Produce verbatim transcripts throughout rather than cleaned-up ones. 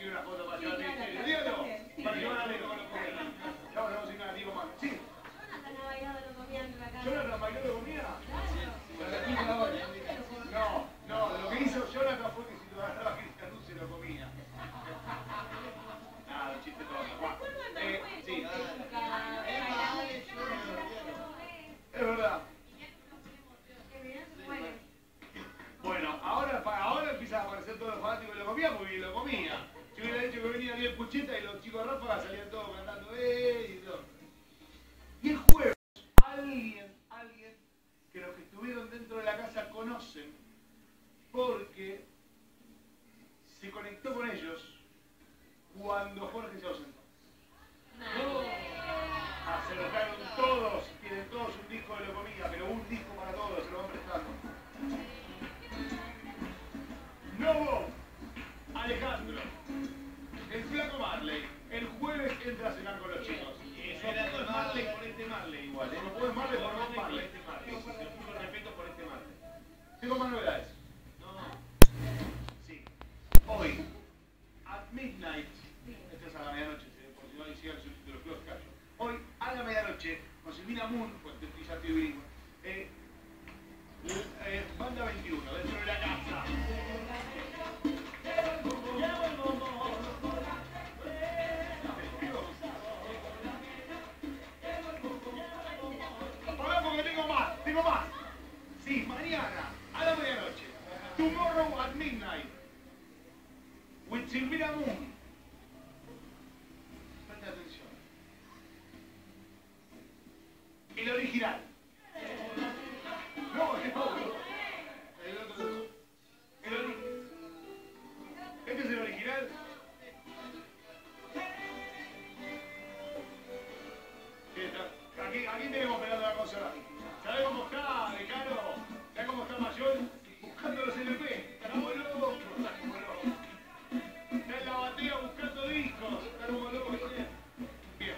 pido una foto para llevar al ministerio. Dígalo, para llevar a Leo con los comidas. Ya vamos a ir a digo más. Sí. Jonathan ha bailado lo comía en la casa. ¿Jonathan bailó lo comía? Claro. No, no, lo que hizo Jonathan fue que si lo agarraba Cristian Luz se lo comía. Ah, un chiste todo. Eh, sí. Es verdad. Bueno, ahora, ahora empieza a aparecer todo lo fanático de lo comía porque lo comía. Si hubiera dicho que venía bien Pucheta y los chicos de Ráfaga salían todos cantando ¡eh! Y todo. Y el jueves, alguien, alguien que los que estuvieron dentro de la casa conocen porque se conectó con ellos cuando Jorge se ausentó. Acertaron todos, tienen todos un disco de lo comía, pero un disco para todos, se lo van prestando. Novo, Alejandro, el flaco Marley, el jueves entra a cenar con los chicos. Eso es Marley por este Marley igual, ¿eh? No puedes Marley por no Marley. Este Marley, se puso respeto por este Marley. Tengo más novedades. Sí. Hoy, at midnight, esta es a la medianoche, por si no hicieron su título, Close Caption. Hoy, a la medianoche, con Silvina Moon, pues estoy ya estoy bilingüe, eh, eh, Banda veintiuno, dentro de la casa. Pará porque tengo más, tengo más. Sí, mañana, a la medianoche. Tomorrow at midnight. With Silvina Moon. Presta atención. El original. No, es otro. El otro no. El original. Este es el original. Aquí, aquí tenemos esperando la consola. ¿Sabes cómo está, Ricardo? ¿Sabes cómo está Mayor? Buscando los L P. Está como loco. Está como loco. Está en la batea buscando discos. Está como loco. Bien.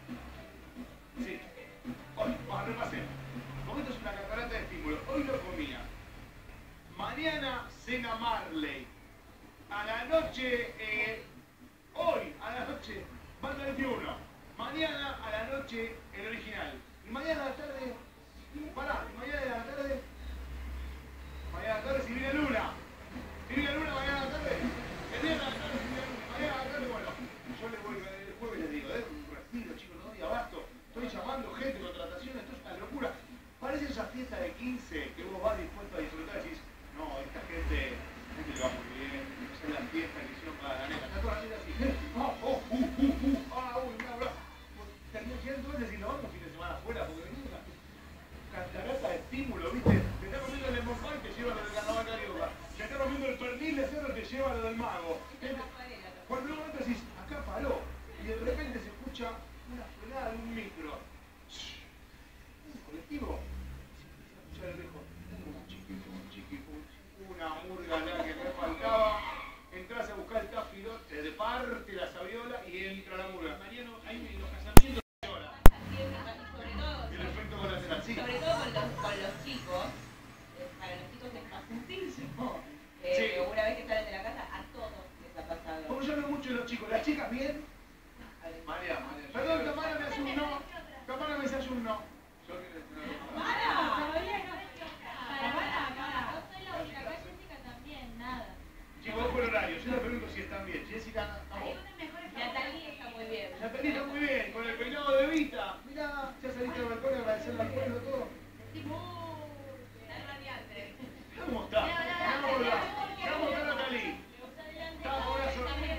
Sí. Hoy, vamos a repasar. Como esto es una catarata de estímulos. Hoy lo comía. Mañana cena Marley. A la noche, eh, hoy, a la noche, Banda veintiuno. Mañana a la noche, el original. Y mañana a la tarde, pará, y mañana a la tarde, mañana a la tarde Silvina Luna. Silvina Luna mañana a la tarde. El día de la tarde Silvina Luna. Mañana a la tarde, bueno, yo les voy, el jueves les digo, eh, un respiro, chicos, no doy abasto. Estoy llamando gente, contrataciones, esto es una locura. Parece esa fiesta de quince que vos vas dispuesto a disfrutar y decís, no, esta gente, gente le va muy bien, esa es la fiesta que hicieron para la nena. Está toda la gente así, oh, oh, uh, uh, uh, ah, uy, una brava. Terminó llegando entonces y nos vamos un fin de semana afuera porque venimos una catarata de estímulo, ¿viste? Te está comiendo el lemon pie, te lleva lo del carnaval carioca. Te está comiendo el pernil de cerdo, te lleva lo del mago. Cuando en un momento decís, acá paró, y de repente se escucha una frenada de un micro. Un colectivo. Se escucha de lejos. Un chiquito, un chiquito, una murga la que me faltaba. Entras a buscar el tafilo, te parte la sabiola y entra la murga. Mariano, hay en los casamientos de ahora. Sobre todo, El efecto colateral, sí. sobre todo con los, con los chicos, eh, para los chicos es más sencillo. Eh, Sí. Una vez que salen de la casa, a todos les ha pasado. Como yo hablo mucho de los chicos, ¿las chicas bien? María, María. Perdón, Tamara me hace un no. Tamara me hace un no. Yo quiero ¡Para! Todavía no. Para, para, para. No soy la única, acá Jessica también, nada. Chicos, ojo el horario. Yo les pregunto si están bien. Jessica, estamos. Natalia está muy bien. Natalia está muy bien, con el peinado de Vita. Mirá, ya saliste al balcón a agradecerle al pueblo todo. Está radiante. ¿Cómo está? ¿Cómo está? ¿Cómo está Natalie? Está con la sonrisa.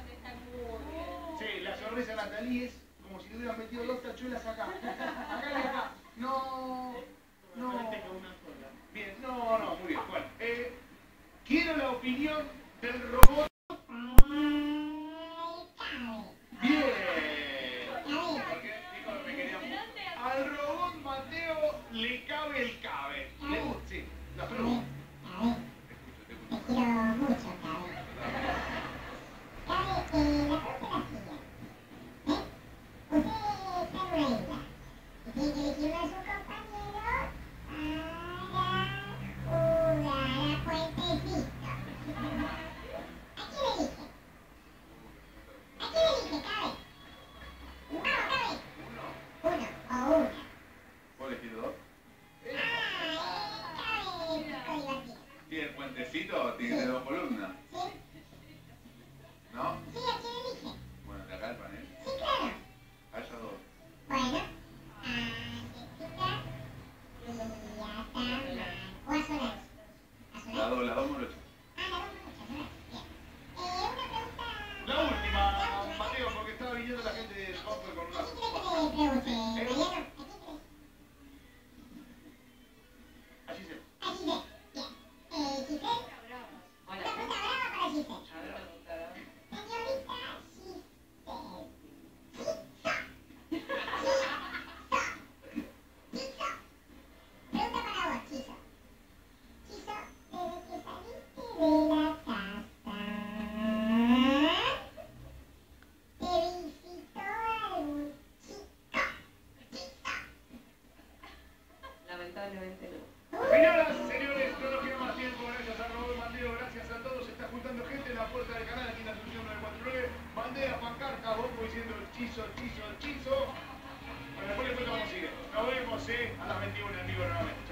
Sí, la sonrisa de Natalie es como si le hubieran metido dos tachuelas acá. Acá y acá. No, no. Bien, no, no, muy bien. Bueno, eh, quiero la opinión del robot. Bien. Porque dijo lo que queríamos. Al robot Mateo le cabe el cabe. Le gusta, sí. La pregunta. Te escucho, te escucho. tiene dos columnas. Sí. ¿No? Sí, aquí lo dije. Bueno, de acá el panel. Sí, claro. A esos dos. Bueno. Ah, Jessica. Y Atamar. O a Solange. A Solange. Las dos, las dos morochas. Ah, la vamos a Solange. Bien. Eh, una pregunta. La última, Mateo, porque estaba viniendo la gente del Copper con una... ¿A quién quiere que le pregunte, Mariano? ¿A quién crees? Así se... A Giselle. Bien. Eh, Giselle. Hola. Una pregunta brava para Giselle. A ver, pregunta. Señorita Giselle. Pregunta para vos, Chiso. Chiso, desde que saliste de la casa, ¿te visitó algún chico? Chiso. Lamentablemente no. Señoras, señores, no nos queda más tiempo. Gracias a Raúl Mateo, gracias a todos. Se está juntando gente en la puerta del canal aquí en la solución nueve cuatro nueve. Bandera, pancarta, bombo diciendo el chizo, el chizo, el chizo. Bueno, después les cuento cómo sigue. Nos vemos, eh, a las veintiuna en vivo nuevamente.